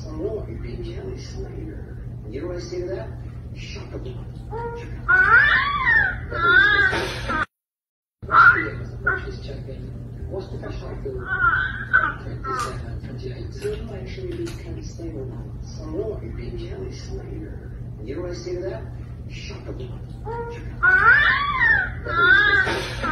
Some more big jelly slater. You know what I say to that? Shocker block. Purchase check-in. What's the cash out for? 27, 28. It'll actually be kind of stable now. Some more big jelly slater. You know what I say to that? Shocker block.